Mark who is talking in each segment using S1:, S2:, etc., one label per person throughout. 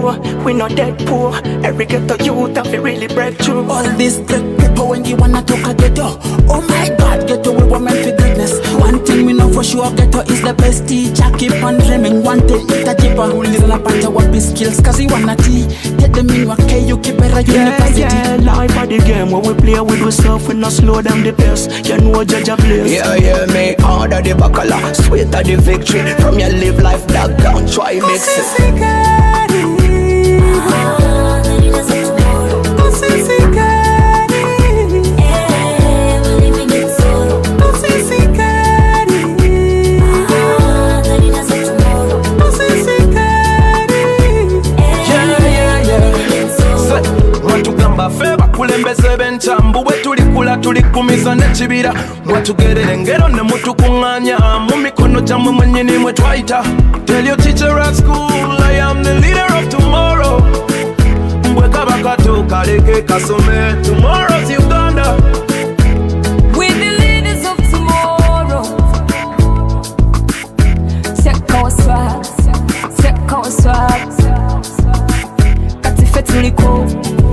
S1: poor, we not dead poor. Every ghetto youth have to really break through.
S2: All this great people when you wanna talk a ghetto. Oh my God, ghetto we were meant for greatness. One thing we know for sure, ghetto is the best teacher. Keep on dreaming, one day it's a jeeper. Who lives in a part of what be skills, cause you wanna tea. Take them in what you keep better university.
S1: Yeah, life of the game, when we play with ourselves, we not slow down the pace. You know judge a place.
S3: Yeah, me order the bacala, sweet of the victory. From your live life, dog, don't try mix it.
S4: Kulembeze benchambu wetulikula tulikumiza nechibira mwatugerere engero ne mutukunganya mu mikono gyamwe mwennyini mwe twaita. Tell your teacher at school I am the leader of tomorrow. Mbwe kaba kato kaleke kasome. Tomorrow's Uganda.
S5: We're the leaders of tomorrow. Seko swag, seko swag. Kati fetuliko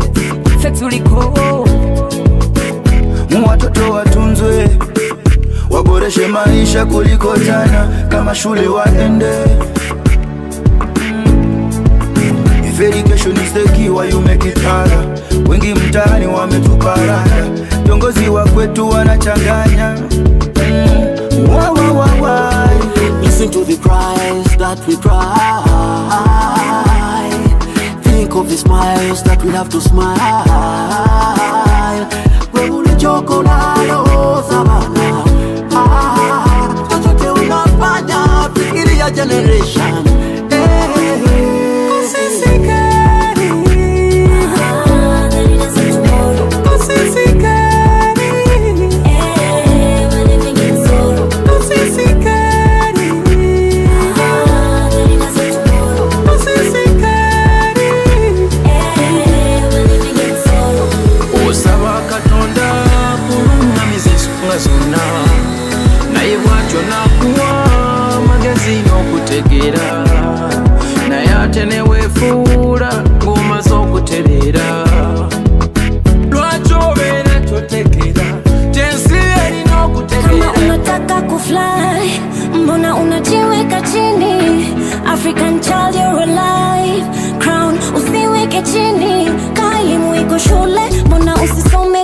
S6: watoto watunzwe, waboreshe maisha kuliko jana, kama shule waende. If education is the key, why you make it harder? Wengi mtaani wametuparada, viongozi wa kwetu wanachanganya.
S2: Listen to the cries that we cry. Think of the smiles that we have to smile. Wewe choko nalo sabana. Chochote unafanya fikiria generation.
S4: Naye bwatyo nakuwa magazini okutegeera, naye ate neweefuula ng'omaze okutereera. Lwaki obeera totegeera tensi erina okutegeera?
S5: Kama unataka kufly, mbona unajiweka chini? African child you're alive, crown usiweke chini. Kaimu iko shule, mbona usisome?